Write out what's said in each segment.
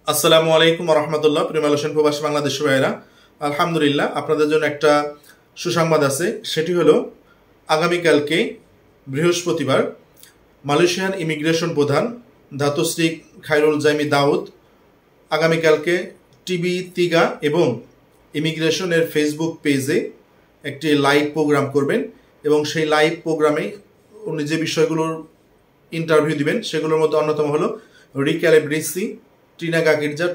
আসসালামু আলাইকুম রহমতুল্লাহ। প্রিয় মালয়েশিয়ান প্রবাসী বাংলাদেশি ভাইয়েরা, আলহামদুলিল্লাহ আপনাদের জন্য একটা সুসংবাদ আছে। সেটি হলো আগামীকালকে বৃহস্পতিবার মালয়েশিয়ান ইমিগ্রেশন প্রধান ধাতুশ্রী খায়রুল জাইমি দাউদ আগামীকালকে টিভি তিগা এবং ইমিগ্রেশনের ফেসবুক পেজে একটি লাইভ প্রোগ্রাম করবেন এবং সেই লাইভ প্রোগ্রামে উনি যে বিষয়গুলোর ইন্টারভিউ দিবেন সেগুলোর মধ্যে অন্যতম হলো রিক্যালিব্রেসি টিনাগাকিরজা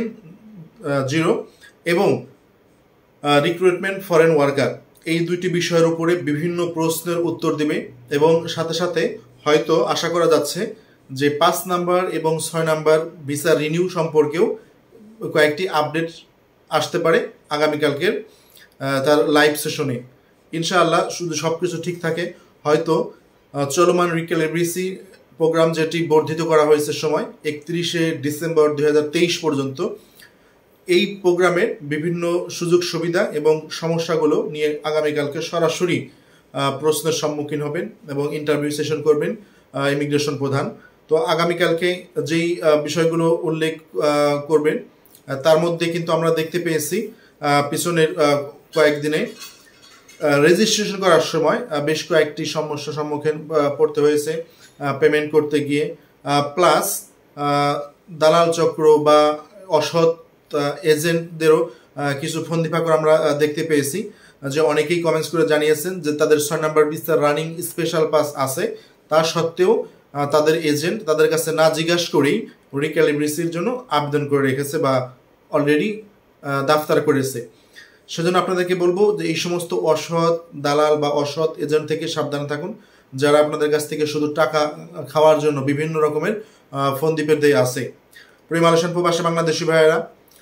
2.0 এবং রিক্রুটমেন্ট ফরেন ওয়ার্কার, এই দুইটি বিষয়ের উপরে বিভিন্ন প্রশ্নের উত্তর দিবে এবং সাথে সাথে হয়তো আশা করা যাচ্ছে যে 5 নাম্বার এবং 6 নাম্বার ভিসা রিনিউ সম্পর্কেও কয়েকটি আপডেট আসতে পারে আগামীকালকের তার লাইভ সেশনে। ইনশাআল্লাহ শুধু সব কিছু ঠিক থাকে, হয়তো চলমান রিক্যালিব্রেসি প্রোগ্রাম যেটি বর্ধিত করা হয়েছে সময় 31শে ডিসেম্বর 2023 পর্যন্ত, এই প্রোগ্রামের বিভিন্ন সুযোগ সুবিধা এবং সমস্যাগুলো নিয়ে আগামীকালকে সরাসরি প্রশ্নের সম্মুখীন হবেন এবং ইন্টারভিউ সেশন করবেন ইমিগ্রেশন প্রধান। তো আগামীকালকে যেই বিষয়গুলো উল্লেখ করবেন তার মধ্যে কিন্তু আমরা দেখতে পেয়েছি পিছনের কয়েকদিনে রেজিস্ট্রেশন করার সময় বেশ কয়েকটি সমস্যার সম্মুখীন পড়তে হয়েছে পেমেন্ট করতে গিয়ে, প্লাস দালাল চক্র বা অসৎ এজেন্টদেরও কিছু ফন্দিফাকর আমরা দেখতে পেয়েছি, যে অনেকেই কমেন্টস করে জানিয়েছেন যে তাদের 6 number visa running special pass আছে, তা সত্ত্বেও তাদের এজেন্ট তাদের কাছে না জিজ্ঞাসা করেই রিক্যালিব্রেসির জন্য আবেদন করে রেখেছে বা অলরেডি দাফতার করেছে। সেজন্য আপনাদেরকে বলবো যে এই সমস্ত অসৎ দালাল বা অসৎ এজেন্ট থেকে সাবধানে থাকুন, যারা আপনাদের কাছ থেকে শুধু টাকা খাওয়ার জন্য বিভিন্ন রকমের ফন্দিপের দিয়ে আছে। প্রিয় মালয়েশিয়ান প্রবাসী বাংলাদেশি ভাইয়েরা,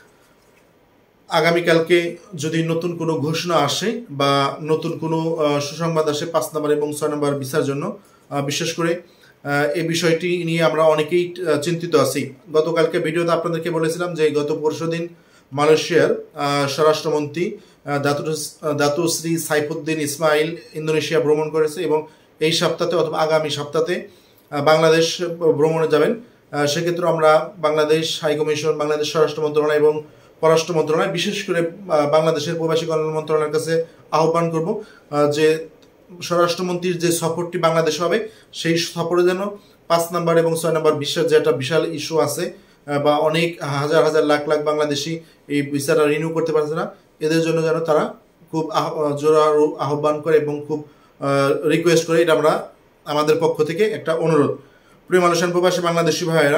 আগামীকালকে যদি নতুন কোনো ঘোষণা আসে বা নতুন কোনো সুসংবাদ আসে 5 নাম্বার এবং 6 নাম্বার ভিসার জন্য, বিশেষ করে এই বিষয়টি নিয়ে আমরা অনেকেই চিন্তিত আছি। গতকালকে ভিডিওতে আপনাদেরকে বলেছিলাম যে গত পরশুদিন মালয়েশিয়ার স্বরাষ্ট্রমন্ত্রী দাতুশ্রী সাইফুদ্দিন ইসমাইল ইন্দোনেশিয়া ভ্রমণ করেছে এবং এই সপ্তাহে অথবা আগামী সপ্তাহে বাংলাদেশ ভ্রমণে যাবেন। সেক্ষেত্রে আমরা বাংলাদেশ হাইকমিশন, বাংলাদেশ স্বরাষ্ট্র মন্ত্রণালয় এবং পররাষ্ট্র মন্ত্রণালয়, বিশেষ করে বাংলাদেশের প্রবাসী কল্যাণ মন্ত্রণালয়ের কাছে আহ্বান করব যে স্বরাষ্ট্রমন্ত্রীর যে সফরটি বাংলাদেশ হবে সেই সফরে যেন 5 নাম্বার এবং 6 নাম্বার ভিসার যে একটা বিশাল ইস্যু আছে বা অনেক হাজার হাজার লাখ লাখ বাংলাদেশি এই ভিসাটা রিনিউ করতে পারছে না, এদের জন্য যেন তারা খুব জোরালো আহ্বান করে এবং খুব রিকোয়েস্ট করে, এটা আমরা আমাদের পক্ষ থেকে একটা অনুরোধ। প্রিয় মালয়েশিয়ান প্রবাসী বাংলাদেশি ভাইয়েরা,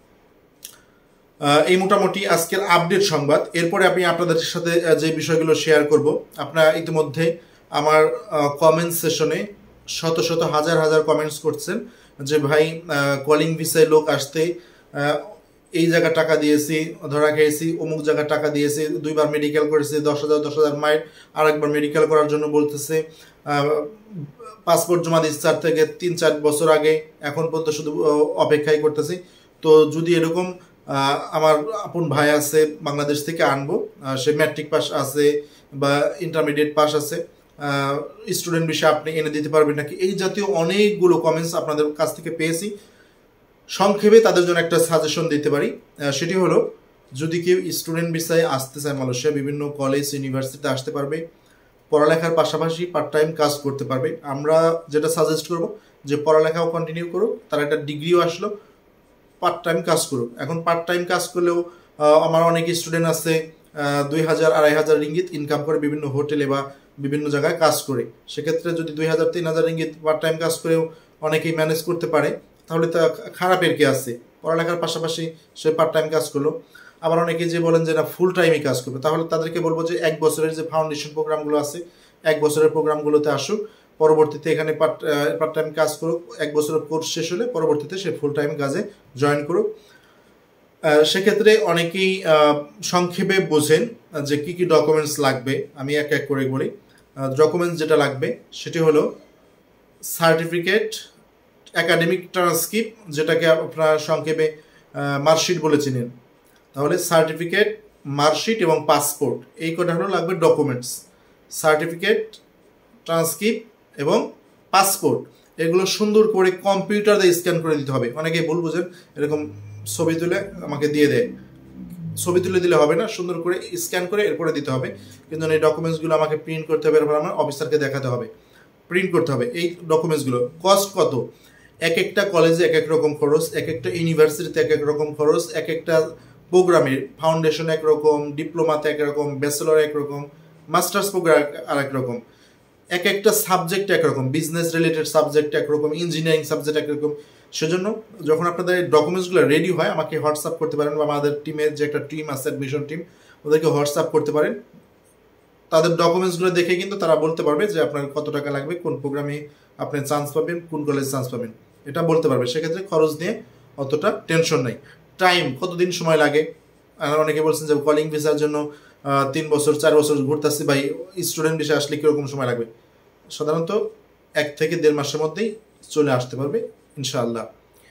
এই মোটামুটি আজকের আপডেট সংবাদ। এরপরে আমি আপনাদের সাথে যে বিষয়গুলো শেয়ার করব, আপনারা ইতিমধ্যে আমার কমেন্ট সেশনে শত শত হাজার হাজার কমেন্টস করছেন যে ভাই কলিং ভিসায় লোক আসতে এই জায়গা টাকা দিয়েছি, ধরা খেয়েছি, অমুক জায়গা টাকা দিয়েছি, 2বার মেডিকেল করেছি, 10,000 মাইল, আরেকবার মেডিকেল করার জন্য বলতেছে, পাসপোর্ট জমা দিচ্ছে 4 থেকে 3-4 বছর আগে, এখন পর্যন্ত শুধু অপেক্ষাই করতেছি। তো যদি এরকম আমার আপন ভাই আছে বাংলাদেশ থেকে আনবো, সে ম্যাট্রিক পাস আছে বা ইন্টারমিডিয়েট পাস আছে, স্টুডেন্ট বিষয়ে আপনি এনে দিতে পারবেন নাকি, এই জাতীয় অনেকগুলো কমেন্টস আপনাদের কাছ থেকে পেয়েছি। সংক্ষেপে তাদের জন্য একটা সাজেশন দিতে পারি, সেটি হলো যদি কেউ স্টুডেন্ট ভিসায় আসতে চায় মালয়েশিয়া, বিভিন্ন কলেজ ইউনিভার্সিটিতে আসতে পারবে, পড়ালেখার পাশাপাশি পার্ট টাইম কাজ করতে পারবে। আমরা যেটা সাজেস্ট করব যে পড়ালেখাও কন্টিনিউ করুক, তার একটা ডিগ্রিও আসলো, পার্ট টাইম কাজ করুক। এখন পার্ট টাইম কাজ করলেও আমার অনেক স্টুডেন্ট আছে 2,000-2,500 রিঙ্গিত ইনকাম করে বিভিন্ন হোটেলে বা বিভিন্ন জায়গায় কাজ করে। সেক্ষেত্রে যদি 2,000-3,000 রিঙ্গিত পার্ট টাইম কাজ করেও অনেকেই ম্যানেজ করতে পারে, তাহলে তা খারাপের কি আছে? পড়ালেখার পাশাপাশি সে পার্ট টাইম কাজ করলো। আবার অনেকে যে বলেন যে না ফুল টাইমই কাজ করবে, তাহলে তাদেরকে বলবো যে 1 বছরের যে ফাউন্ডেশন প্রোগ্রামগুলো আছে 1 বছরের প্রোগ্রামগুলোতে আসুক, পরবর্তীতে এখানে পার্ট টাইম কাজ করুক, 1 বছরের কোর্স শেষ হলে পরবর্তীতে সে ফুল টাইম কাজে জয়েন করুক। সেক্ষেত্রে অনেকেই সংক্ষেপে বোঝেন যে কি কি ডকুমেন্টস লাগবে, আমি এক এক করে বলি। ডকুমেন্টস যেটা লাগবে সেটি হলো সার্টিফিকেট, একাডেমিক ট্রান্সক্রিপ্ট, যেটাকে আপনারা সংক্ষেপে মার্কশিট বলে চিনেন। তাহলে সার্টিফিকেট, মার্কশিট এবং পাসপোর্ট, এই কটা হলো লাগবে ডকুমেন্টস। সার্টিফিকেট, ট্রান্সক্রিপ্ট এবং পাসপোর্ট, এগুলো সুন্দর করে কম্পিউটার দিয়ে স্ক্যান করে দিতে হবে। অনেকেই ভুল বুঝেন, এরকম ছবি তুলে আমাকে দিয়ে দেয়, ছবি তুলে দিলে হবে না, সুন্দর করে স্ক্যান করে এরপরে দিতে হবে। কিন্তু এই ডকুমেন্টসগুলো আমাকে প্রিন্ট করতে হবে, এরপর আমার অফিসারকে দেখাতে হবে, প্রিন্ট করতে হবে। এই ডকুমেন্টসগুলো কস্ট কত? এক একটা কলেজে এক এক রকম খরচ, এক একটা ইউনিভার্সিটিতে এক এক রকম খরচ, এক একটা প্রোগ্রামে, ফাউন্ডেশন একরকম, ডিপ্লোমাতে একরকম, ব্যাচেলর একরকম, মাস্টার্স প্রোগ্রাম আর একরকম, এক একটা সাবজেক্ট একরকম, বিজনেস রিলেটেড সাবজেক্ট একরকম, ইঞ্জিনিয়ারিং সাবজেক্ট একরকম। সেজন্য যখন আপনাদের ডকুমেন্টসগুলো রেডি হয় আমাকে হোয়াটসঅ্যাপ করতে পারেন, বা আমাদের টিমের যে একটা টিম আছে অ্যাডমিশন টিম, ওদেরকে হোয়াটসঅ্যাপ করতে পারেন। তাদের ডকুমেন্টসগুলো দেখে কিন্তু তারা বলতে পারবে যে আপনার কত টাকা লাগবে, কোন প্রোগ্রামে আপনি চান্স পাবেন, কোন কলেজে চান্স পাবেন, এটা বলতে পারবে। সেক্ষেত্রে খরচ নিয়ে অতটা টেনশন নাই। টাইম কতদিন সময় লাগে? অনেকে বলছেন যে কলিং ভিসার জন্য 3 বছর 4 বছর ঘুরতেছি ভাই, স্টুডেন্ট ভিসা আসলে কীরকম সময় লাগবে? সাধারণত 1 থেকে 1.5 মাসের মধ্যেই চলে আসতে পারবে ইনশাআল্লাহ।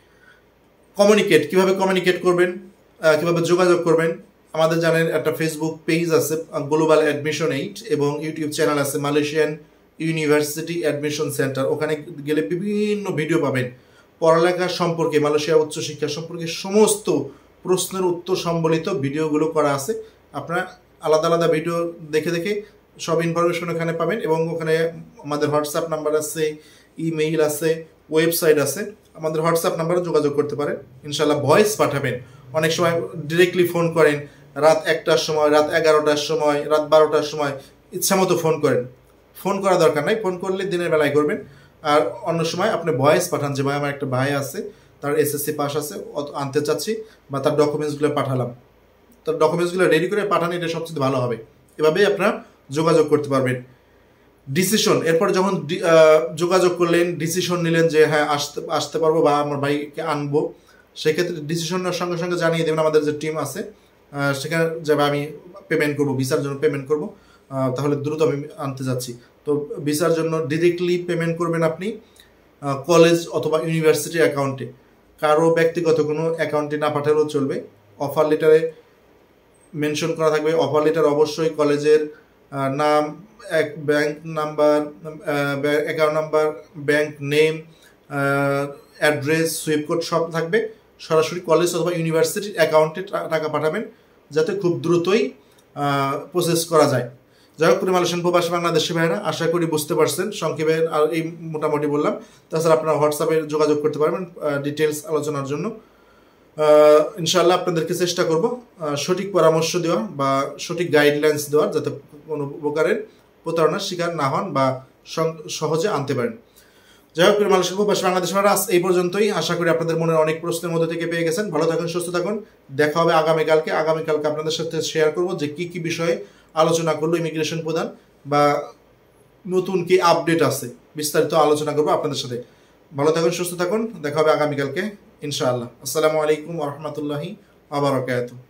কিভাবে কমিউনিকেট করবেন, কিভাবে যোগাযোগ করবেন? আমাদের জানেন একটা ফেসবুক পেজ আছে গ্লোবাল অ্যাডমিশন 8, এবং ইউটিউব চ্যানেল আছে মালয়েশিয়ান ইউনিভার্সিটি অ্যাডমিশন সেন্টার। ওখানে গেলে বিভিন্ন ভিডিও পাবেন পড়ালেখা সম্পর্কে, মালয়েশিয়া উচ্চশিক্ষা সম্পর্কে সমস্ত প্রশ্নের উত্তর সম্বলিত ভিডিওগুলো করা আছে। আপনারা আলাদা আলাদা ভিডিও দেখে দেখে সব ইনফরমেশন ওখানে পাবেন। এবং ওখানে আমাদের হোয়াটসঅ্যাপ নাম্বার আছে, ইমেইল আছে, ওয়েবসাইট আছে। আমাদের হোয়াটসঅ্যাপ নাম্বারে যোগাযোগ করতে পারেন ইনশাআল্লাহ। ভয়েস পাঠাবেন, অনেক সময় ডিরেক্টলি ফোন করেন, রাত 1টার সময়, রাত 11টার সময়, রাত 12টার সময় ইচ্ছা মতো ফোন করেন। ফোন করা দরকার নাই, ফোন করলে দিনের বেলায় করবেন। আর অন্য সময় আপনি ভয়েস পাঠান যে ভাই আমার একটা ভাই আছে, তার এসএসসি পাস আছে, আনতে চাচ্ছি, বা তার ডকুমেন্টসগুলো পাঠালাম, তার ডকুমেন্টসগুলো রেডি করে পাঠান, এটা সবচেয়ে ভালো হবে। এভাবেই আপনারা যোগাযোগ করতে পারবেন। ডিসিশন, এরপর যখন যোগাযোগ করলেন, ডিসিশন নিলেন যে হ্যাঁ আসতে পারবো বা আমার ভাইকে আনবো, সেক্ষেত্রে ডিসিশনের সঙ্গে সঙ্গে জানিয়ে দেবেন আমাদের যে টিম আছে সেখানে যাবে, আমি পেমেন্ট করবো, ভিসার জন্য পেমেন্ট করবো, তাহলে দ্রুত আমি আনতে যাচ্ছি। তো ভিসার জন্য ডিরেক্টলি পেমেন্ট করবেন আপনি কলেজ অথবা ইউনিভার্সিটির অ্যাকাউন্টে, কারো ব্যক্তিগত কোনো অ্যাকাউন্টে না পাঠালেও চলবে। অফার লেটারে মেনশন করা থাকবে, অফার লেটার অবশ্যই কলেজের নাম, bank number, account number, bank name, address, swift code সব থাকবে। সরাসরি কলেজ অথবা ইউনিভার্সিটির অ্যাকাউন্টে টাকা পাঠাবেন, যাতে খুব দ্রুতই প্রসেস করা যায়। যাই হোক, মালয়েশিয়ান প্রবাসী বাংলাদেশি ভাইরা, আশা করি বুঝতে পারছেন সংক্ষেপে, আর এই মোটামুটি বললাম। তাছাড়া আপনারা হোয়াটসঅ্যাপে যোগাযোগ করতে পারবেন ডিটেলস আলোচনার জন্য। ইনশাআল্লাহ আপনাদেরকে চেষ্টা করব সঠিক পরামর্শ দেওয়া বা সঠিক গাইডলাইন্স দেওয়ার, যাতে কোনো প্রকারের প্রতারণার শিকার না হন বা সহজে আনতে পারেন। যাই হোক, মালয়েশিয়ান প্রবাসী বাংলাদেশ আজ এই পর্যন্তই। আশা করি আপনাদের মনের অনেক প্রশ্নের মধ্যে থেকে পেয়ে গেছেন। ভালো থাকুন, সুস্থ থাকুন। দেখা হবে আগামীকালকে আপনাদের সাথে শেয়ার করব যে কি বিষয়ে আলোচনা করলো ইমিগ্রেশন প্রধান, বা নতুন কি আপডেট আছে, বিস্তারিত আলোচনা করবো আপনাদের সাথে। ভালো থাকুন, সুস্থ থাকুন। দেখা হবে আগামীকালকে ইনশাআল্লাহ। আসসালামু আলাইকুম ওয়া রাহমাতুল্লাহি ওয়া বারাকাতুহু।